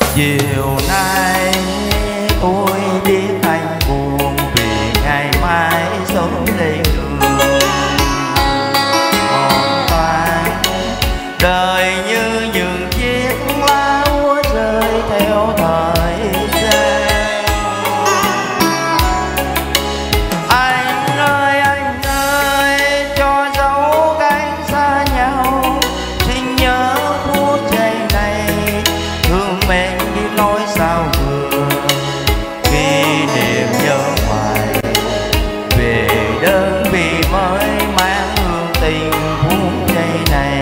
Chiều nay tôi biết anh buồn vì ngày mai sớm lên đường. Còn ta đời như những chiếc lá úa rơi theo thời gian. Anh ơi cho dấu cánh xa nhau, xin nhớ phút giây này thương mến biết nói sao vừa. Kỷ niệm nhớ hoài về đơn vị mới mang hương tình phút giây này.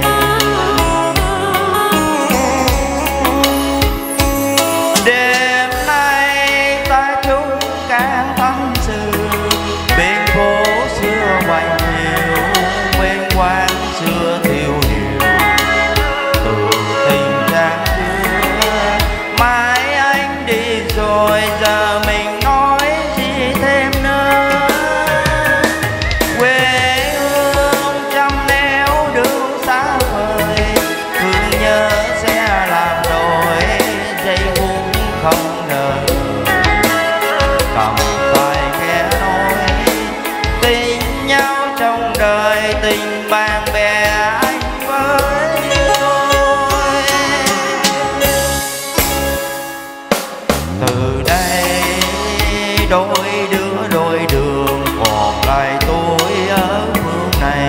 Đêm nay ta chung càng tâm sự bên phố xưa hoành nhiều, bên quán xưa thiêu nhiều từ tình giang xưa. Mai anh đi rồi giờ mình nói gì thêm nữa. Quê hương trăm nẻo đường xa vời, thương nhớ sẽ làm đổi giây phút không ngờ. Cầm tay khẽ nói tình nhau trong đời, tình bạn bè anh với tôi. Từ đây đôi đứa đôi đường, còn lại tôi ở phương này.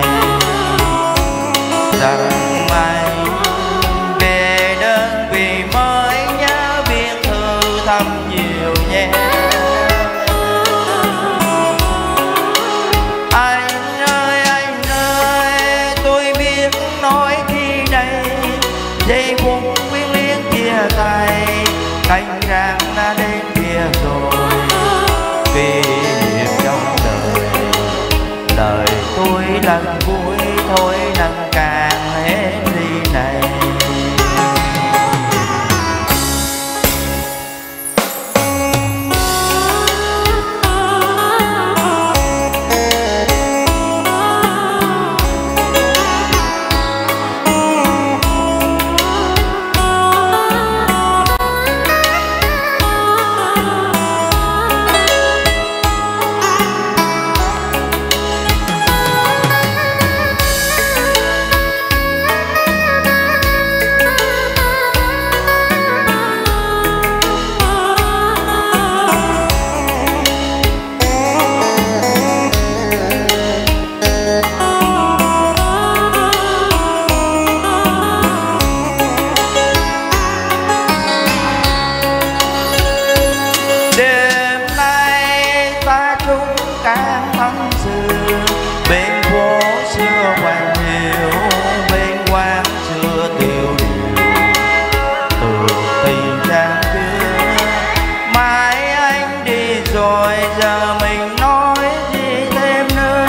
Rằng anh về đơn vị mới nhớ biên thư thăm nhiều nhé. Anh ơi tôi biết nói khi đây giây phút quyến luyến chia tay, cánh rạng đã đến kia rồi. Kỷ niệm trong đời, lời tôi lần cuối thôi nâng càng hết đi này. Càng tâm sự bên phố xưa hoành nhiều, bên quán xưa tiêu điều từ tình trang xưa. Mai anh đi rồi giờ mình nói gì thêm nữa.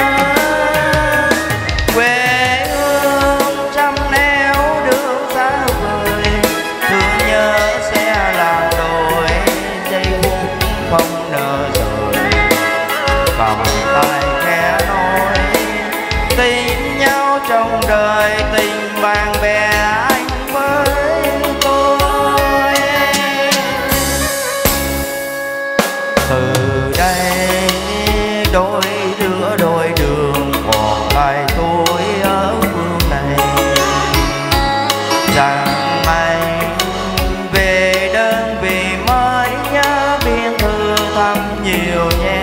Quê hương trăm nẻo đường xa vời, thương nhớ sẽ làm đổi giây phút không nỡ rời. Cầm tay khẽ nói tình nhau trong đời, tình bạn bè anh với tôi. Từ đây đôi đứa đôi đường, còn lại tôi ở phương này. Rằng anh về đơn vị mới nhớ biên thư thăm nhiều nhé.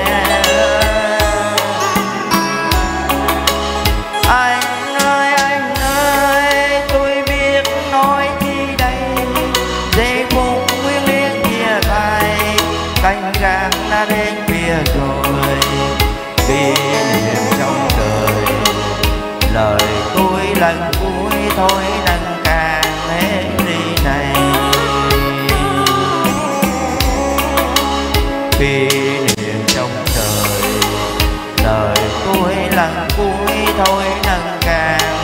Anh ơi tôi biết nói chi đây giây phút quyến luyến chia tay, cánh rạng đã đến kia rồi. Kỷ niệm trong đời, lời tôi lần cuối thôi nâng càng hết đi này. Kỷ niệm trong đời, lời tôi lần cuối thôi nâng càng